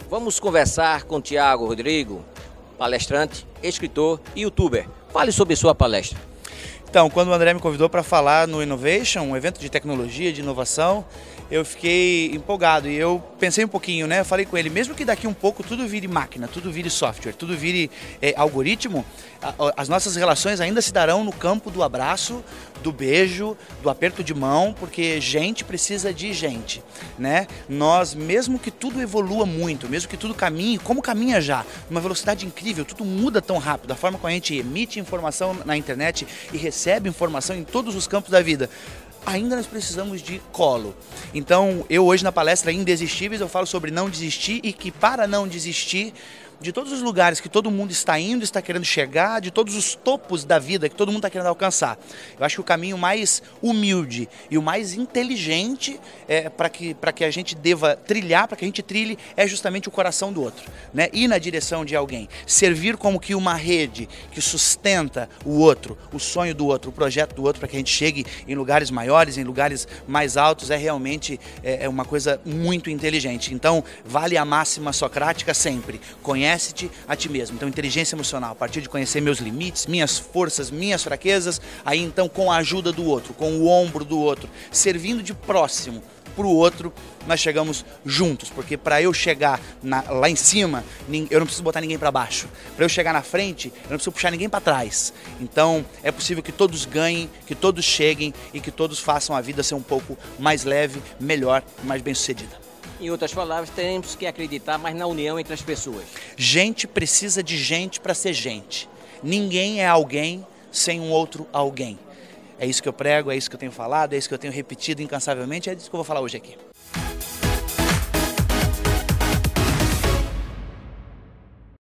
Vamos conversar com Thiago Rodrigo, palestrante, escritor e youtuber. Fale sobre sua palestra. Então, quando o André me convidou para falar no Innovation, um evento de tecnologia, de inovação, eu fiquei empolgado e eu pensei um pouquinho, né? Eu falei com ele, mesmo que daqui um pouco tudo vire máquina, tudo vire software, tudo vire algoritmo, as nossas relações ainda se darão no campo do abraço, do beijo, do aperto de mão, porque gente precisa de gente, né? Nós, mesmo que tudo evolua muito, mesmo que tudo caminhe, como caminha já, numa velocidade incrível, tudo muda tão rápido, a forma como a gente emite informação na internet e recebe informação em todos os campos da vida, ainda nós precisamos de colo. Então, eu hoje na palestra Indesistíveis, eu falo sobre não desistir e que para não desistir de todos os lugares que todo mundo está indo, está querendo chegar, de todos os topos da vida que todo mundo está querendo alcançar. Eu acho que o caminho mais humilde e o mais inteligente para que a gente deva trilhar, para que a gente trilhe, é justamente o coração do outro, né? Ir na direção de alguém, servir como que uma rede que sustenta o outro, o sonho do outro, o projeto do outro, para que a gente chegue em lugares maiores, em lugares mais altos, é realmente uma coisa muito inteligente. Então, vale a máxima socrática sempre: conhece-te a ti mesmo. Então, inteligência emocional, a partir de conhecer meus limites, minhas forças, minhas fraquezas, aí então com a ajuda do outro, com o ombro do outro, servindo de próximo para o outro, nós chegamos juntos, porque para eu chegar lá em cima, eu não preciso botar ninguém para baixo. Para eu chegar na frente, eu não preciso puxar ninguém para trás. Então, é possível que todos ganhem, que todos cheguem e que todos façam a vida ser um pouco mais leve, melhor e mais bem-sucedida. Em outras palavras, temos que acreditar mais na união entre as pessoas. Gente precisa de gente para ser gente. Ninguém é alguém sem um outro alguém. É isso que eu prego, é isso que eu tenho falado, é isso que eu tenho repetido incansavelmente, é disso que eu vou falar hoje aqui.